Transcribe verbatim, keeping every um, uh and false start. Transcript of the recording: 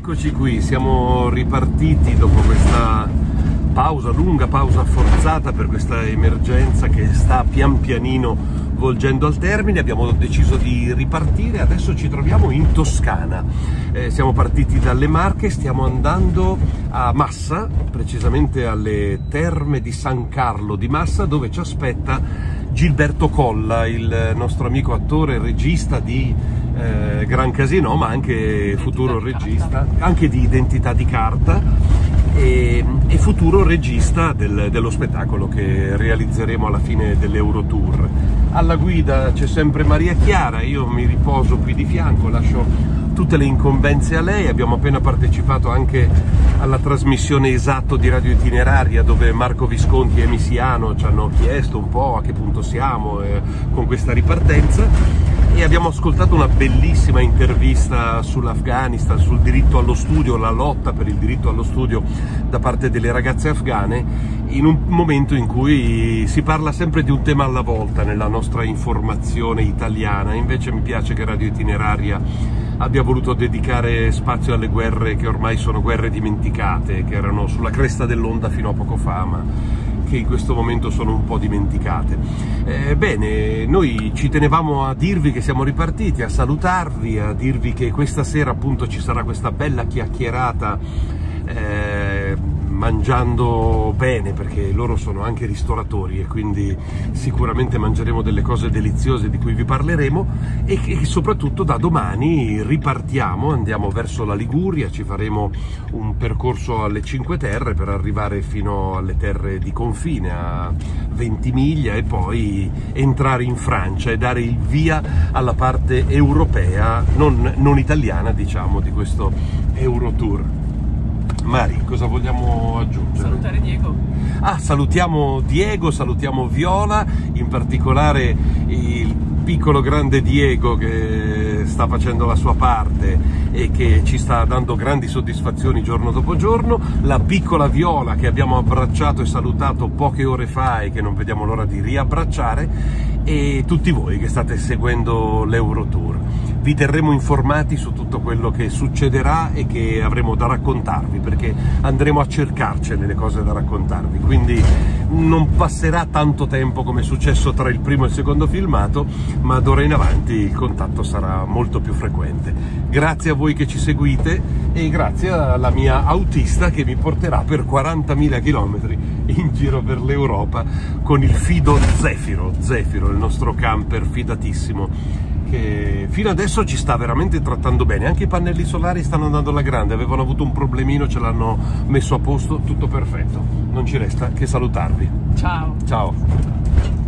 Eccoci qui, siamo ripartiti dopo questa pausa, lunga pausa forzata per questa emergenza che sta pian pianino volgendo al termine. Abbiamo deciso di ripartire, adesso ci troviamo in Toscana. Eh, siamo partiti dalle Marche, stiamo andando a Massa, precisamente alle Terme di San Carlo di Massa, dove ci aspetta Gilberto Colla, il nostro amico attore e regista di eh, Gran Casino, ma anche futuro regista, anche di Identità di Carta, e, e futuro regista del, dello spettacolo che realizzeremo alla fine dell'Eurotour. Alla guida c'è sempre Maria Chiara, io mi riposo qui di fianco, lascio tutte le incombenze a lei. Abbiamo appena partecipato anche alla trasmissione Esatto di Radio Itineraria, dove Marco Visconti e Misiano ci hanno chiesto un po' a che punto siamo eh, con questa ripartenza, e abbiamo ascoltato una bellissima intervista sull'Afghanistan, sul diritto allo studio, la lotta per il diritto allo studio da parte delle ragazze afghane, in un momento in cui si parla sempre di un tema alla volta nella nostra informazione italiana. Invece mi piace che Radio Itineraria abbia voluto dedicare spazio alle guerre che ormai sono guerre dimenticate, che erano sulla cresta dell'onda fino a poco fa, ma che in questo momento sono un po' dimenticate. Eh, bene, noi ci tenevamo a dirvi che siamo ripartiti, a salutarvi, a dirvi che questa sera appunto ci sarà questa bella chiacchierata eh, mangiando bene, perché loro sono anche ristoratori e quindi sicuramente mangeremo delle cose deliziose di cui vi parleremo, e che soprattutto da domani ripartiamo, andiamo verso la Liguria, ci faremo un percorso alle Cinque Terre per arrivare fino alle terre di confine a Ventimiglia e poi entrare in Francia e dare il via alla parte europea, non, non italiana diciamo, di questo Eurotour. Mari, cosa vogliamo aggiungere? Salutare Diego. Ah, salutiamo Diego, salutiamo Viola, in particolare il piccolo grande Diego che sta facendo la sua parte e che ci sta dando grandi soddisfazioni giorno dopo giorno, la piccola Viola che abbiamo abbracciato e salutato poche ore fa e che non vediamo l'ora di riabbracciare, e tutti voi che state seguendo l'Eurotour. Vi terremo informati su tutto quello che succederà e che avremo da raccontarvi, perché andremo a cercarcene le cose da raccontarvi, quindi non passerà tanto tempo come è successo tra il primo e il secondo filmato, ma d'ora in avanti il contatto sarà molto più frequente. Grazie a voi che ci seguite e grazie alla mia autista che mi porterà per quarantamila chilometri in giro per l'Europa con il Fido Zefiro, Zefiro, il nostro camper fidatissimo, che fino adesso ci sta veramente trattando bene. Anche i pannelli solari stanno andando alla grande, avevano avuto un problemino, ce l'hanno messo a posto, tutto perfetto. Non ci resta che salutarvi. Ciao. Ciao.